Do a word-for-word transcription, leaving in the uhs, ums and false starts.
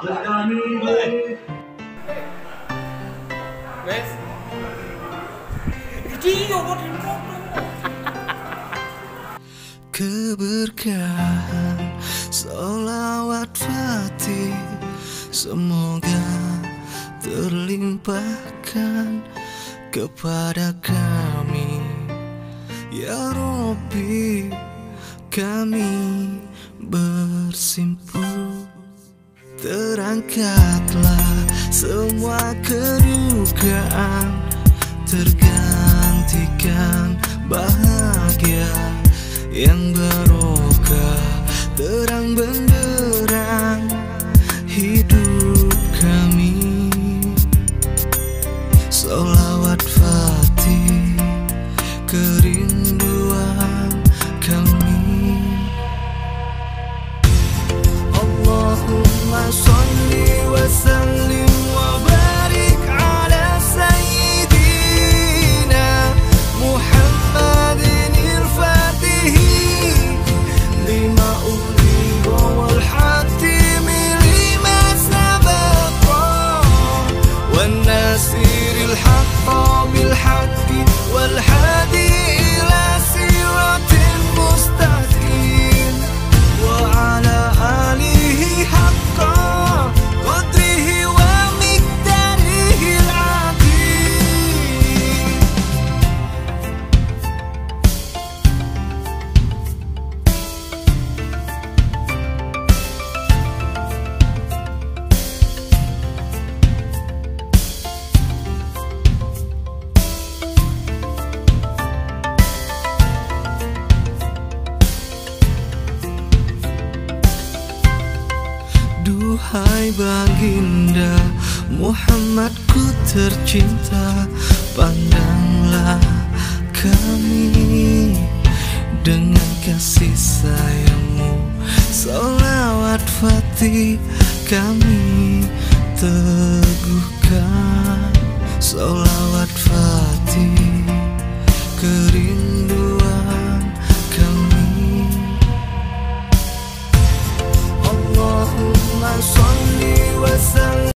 Wes. Video buatin foto. Keberkahan sholawat Fatih semoga terlimpahkan kepada kami, ya Rabbi. Kami bersimpu, terangkatlah semua kedukaan, tergantikan bahagia yang barokah, terang benderang hidup kami. Sholawat Fatih kerinduan kami. Allahumma sholli wa sallim wa barik ala sayyidina Muhammadin il-Fatihi lima ughliqa wal hatimi lima sabaqa wan nasiril haqqa bil haqqi wal hadi ila siratil mustaqim wa ala alihi haqqa qadrihi wa miqdarihi al-azim. Duhai baginda Muhammadku tercinta, pandanglah kami dengan kasih sayangmu. Sholawat Fatih kami teguhkan, sholawat Fatih kerinduan